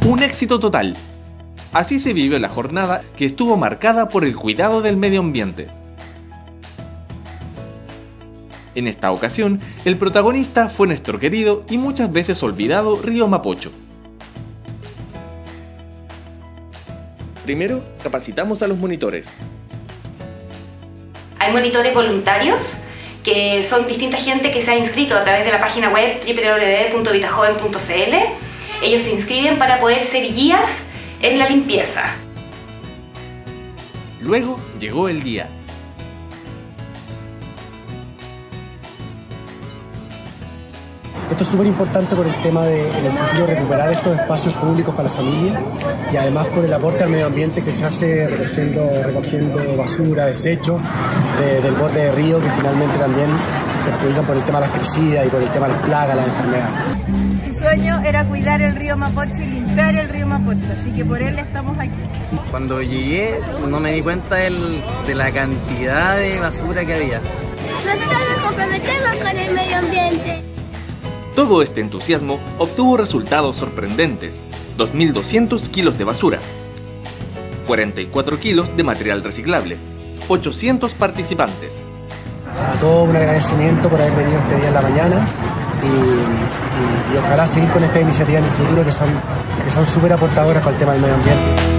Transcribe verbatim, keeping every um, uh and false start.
un éxito total. Así se vivió la jornada, que estuvo marcada por el cuidado del medio ambiente. En esta ocasión, el protagonista fue nuestro querido y muchas veces olvidado río Mapocho. Primero, capacitamos a los monitores. Hay monitores voluntarios, que son distinta gente que se ha inscrito a través de la página web doble u doble u doble u punto vitajoven punto c l. Ellos se inscriben para poder ser guías en la limpieza. Luego llegó el día. Esto es súper importante por el tema de, en el futuro, recuperar estos espacios públicos para la familia y además por el aporte al medio ambiente que se hace recogiendo, recogiendo basura, desechos de, del borde del río, que finalmente también perjudican por el tema de las crecidas y por el tema de las plagas, las enfermedades. Su sueño era cuidar el río Mapocho y limpiar el río Mapocho, así que por él estamos aquí. Cuando llegué no me di cuenta del, de la cantidad de basura que había. Nosotros nos comprometemos con el medio ambiente. Todo este entusiasmo obtuvo resultados sorprendentes: dos mil doscientos kilos de basura, cuarenta y cuatro kilos de material reciclable, ochocientos participantes. A todos un agradecimiento por haber venido este día en la mañana y, y, y ojalá seguir con estas iniciativas en el futuro que son que son súper aportadoras para el tema del medio ambiente.